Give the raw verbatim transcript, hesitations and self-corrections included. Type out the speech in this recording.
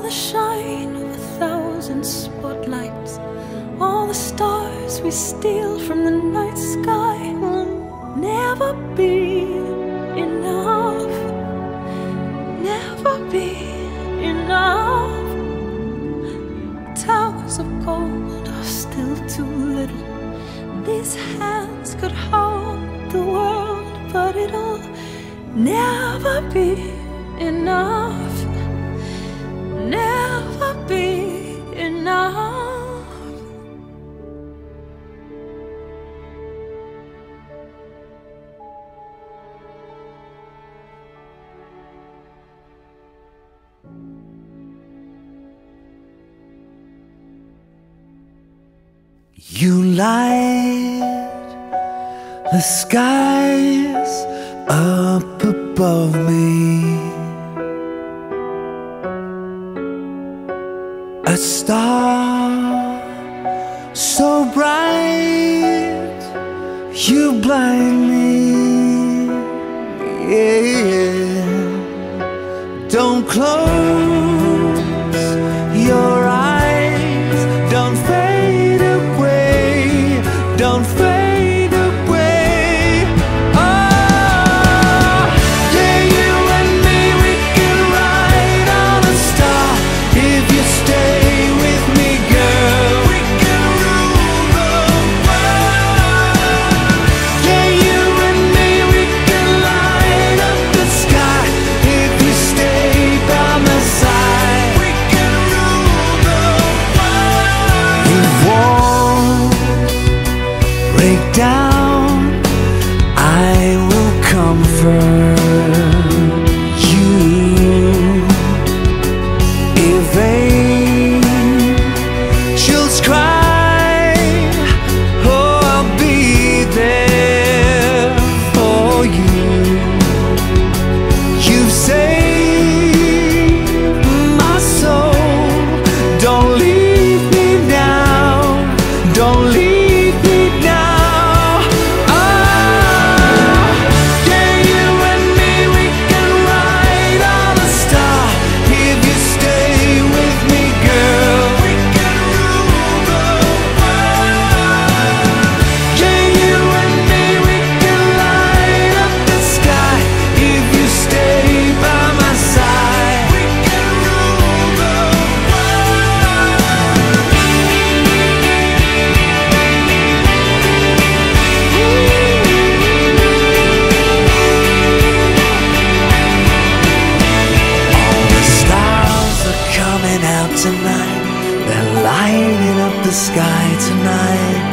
the shine of a thousand spotlights, all the stars we steal from the night sky will never be enough, never be enough. Towers of gold are still too little. These hands could hold the world, but it'll never be enough, never be enough. You light the skies up above me, a star so bright you blind me, yeah. Don't close your eyes, don't fade away, don't fade away. Oh, yeah, you and me, we can ride on a star. If you stay with me, girl, we can rule the world. Yeah, you and me, we can light up the sky. If you stay by my side, we can rule the world. It won't break down, I will comfort you. If angels cry, oh, I'll be there for you. You've saved my soul, don't leave me now, don't leave me now. Oh, yeah, you and me, we can ride on a star. If you stay with me, girl, we can rule the world. Yeah, you and me, we can light up the sky. If you stay by my side, we can rule the All the stars are coming out tonight, they're lighting up the sky tonight.